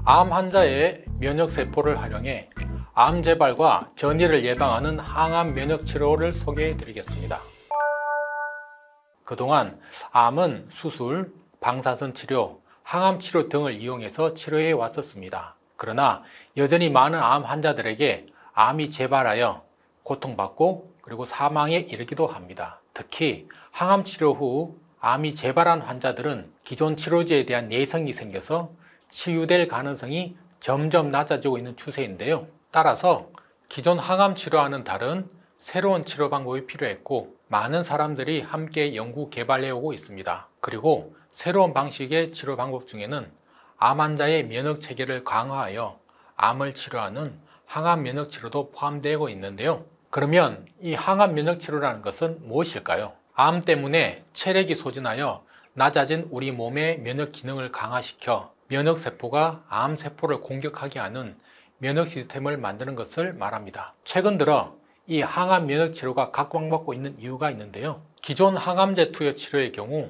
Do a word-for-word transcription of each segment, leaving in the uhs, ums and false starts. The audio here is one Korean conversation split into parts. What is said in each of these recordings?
암 환자의 면역세포를 활용해 암 재발과 전이를 예방하는 항암 면역 치료를 소개해 드리겠습니다. 그동안 암은 수술, 방사선 치료, 항암 치료 등을 이용해서 치료해 왔었습니다. 그러나 여전히 많은 암 환자들에게 암이 재발하여 고통받고 그리고 사망에 이르기도 합니다. 특히 항암 치료 후 암이 재발한 환자들은 기존 치료제에 대한 내성이 생겨서 치유될 가능성이 점점 낮아지고 있는 추세인데요. 따라서 기존 항암 치료와는 다른 새로운 치료 방법이 필요했고 많은 사람들이 함께 연구 개발해 오고 있습니다. 그리고 새로운 방식의 치료 방법 중에는 암 환자의 면역 체계를 강화하여 암을 치료하는 항암 면역 치료도 포함되고 있는데요. 그러면 이 항암 면역 치료라는 것은 무엇일까요? 암 때문에 체력이 소진하여 낮아진 우리 몸의 면역 기능을 강화시켜 면역세포가 암세포를 공격하게 하는 면역 시스템을 만드는 것을 말합니다. 최근 들어 이 항암 면역 치료가 각광받고 있는 이유가 있는데요. 기존 항암제 투여 치료의 경우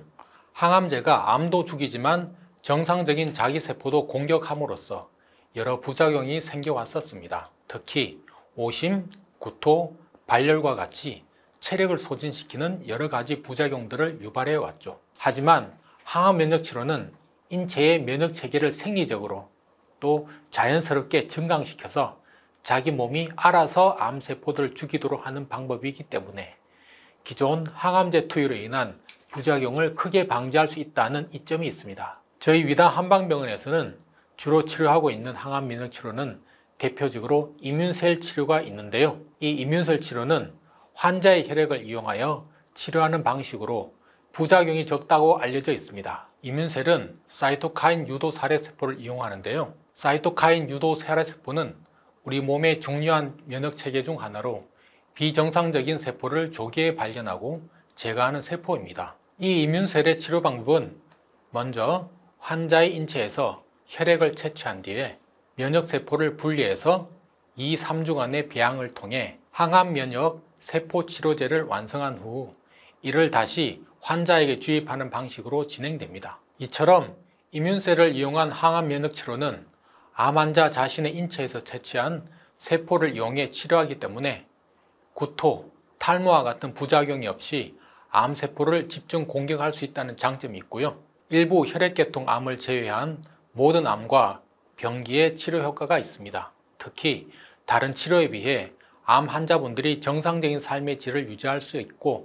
항암제가 암도 죽이지만 정상적인 자기세포도 공격함으로써 여러 부작용이 생겨왔었습니다. 특히 오심, 구토, 발열과 같이 체력을 소진시키는 여러 가지 부작용들을 유발해 왔죠. 하지만 항암 면역 치료는 인체의 면역 체계를 생리적으로 또 자연스럽게 증강시켜서 자기 몸이 알아서 암세포들을 죽이도록 하는 방법이기 때문에 기존 항암제 투여로 인한 부작용을 크게 방지할 수 있다는 이점이 있습니다. 저희 위다 한방병원에서는 주로 치료하고 있는 항암 면역 치료는 대표적으로 이뮨셀 치료가 있는데요. 이 이뮨셀 치료는 환자의 혈액을 이용하여 치료하는 방식으로 부작용이 적다고 알려져 있습니다. 이뮨셀은 사이토카인 유도 살해세포를 이용하는데요. 사이토카인 유도 살해세포는 우리 몸의 중요한 면역체계 중 하나로 비정상적인 세포를 조기에 발견하고 제거하는 세포입니다. 이 이뮨셀의 치료 방법은 먼저 환자의 인체에서 혈액을 채취한 뒤에 면역세포를 분리해서 이, 삼 주간의 배양을 통해 항암면역 세포치료제를 완성한 후 이를 다시 환자에게 주입하는 방식으로 진행됩니다. 이처럼 이뮨셀을 이용한 항암 면역 치료는 암 환자 자신의 인체에서 채취한 세포를 이용해 치료하기 때문에 구토, 탈모와 같은 부작용이 없이 암세포를 집중 공격할 수 있다는 장점이 있고요. 일부 혈액계통 암을 제외한 모든 암과 병기에 치료 효과가 있습니다. 특히 다른 치료에 비해 암 환자분들이 정상적인 삶의 질을 유지할 수 있고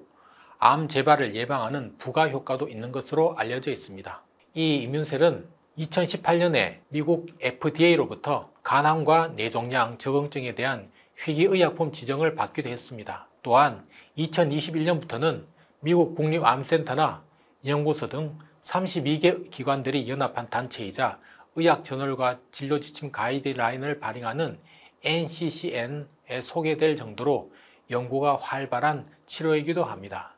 암 재발을 예방하는 부가 효과도 있는 것으로 알려져 있습니다. 이 이뮨셀은 이천십팔 년에 미국 에프디에이로부터 간암과 뇌종양 적응증에 대한 희귀의약품 지정을 받기도 했습니다. 또한 이천이십일 년부터는 미국 국립암센터나 연구소 등 삼십이 개 기관들이 연합한 단체이자 의학저널과 진료지침 가이드라인을 발행하는 엔 씨 씨 엔에 소개될 정도로 연구가 활발한 치료이기도 합니다.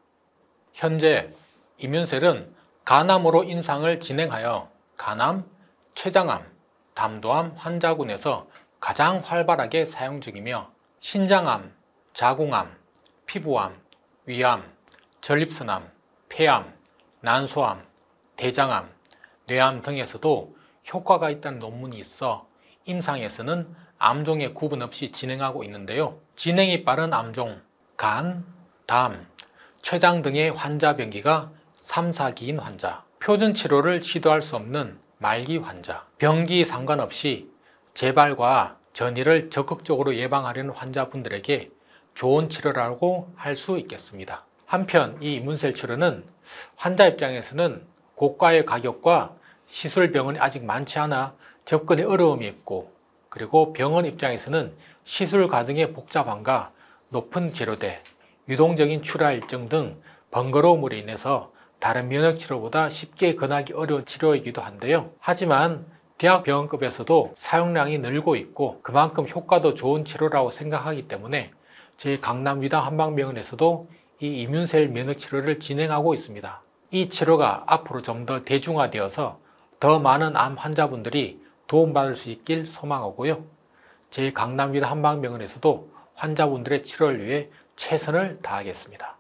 현재 이뮨셀은 간암으로 임상을 진행하여 간암, 췌장암, 담도암 환자군에서 가장 활발하게 사용 중이며 신장암, 자궁암, 피부암, 위암, 전립선암, 폐암, 난소암, 대장암, 뇌암 등에서도 효과가 있다는 논문이 있어 임상에서는 암종의 구분 없이 진행하고 있는데요. 진행이 빠른 암종, 간, 담, 췌장 등의 환자 병기가 삼, 사기인 환자, 표준 치료를 시도할 수 없는 말기 환자, 병기 상관없이 재발과 전이를 적극적으로 예방하려는 환자분들에게 좋은 치료라고 할 수 있겠습니다. 한편 이 이뮨셀 치료는 환자 입장에서는 고가의 가격과 시술 병원이 아직 많지 않아 접근에 어려움이 있고 그리고 병원 입장에서는 시술 과정의 복잡함과 높은 치료대, 유동적인 출하 일정 등 번거로움으로 인해서 다른 면역치료보다 쉽게 권하기 어려운 치료이기도 한데요. 하지만 대학병원급에서도 사용량이 늘고 있고 그만큼 효과도 좋은 치료라고 생각하기 때문에 저희 강남 위다 한방병원에서도 이 이뮨셀 면역치료를 진행하고 있습니다. 이 치료가 앞으로 좀 더 대중화되어서 더 많은 암 환자분들이 도움받을 수 있길 소망하고요. 저희 강남 위다 한방병원에서도 환자분들의 치료를 위해 최선을 다하겠습니다.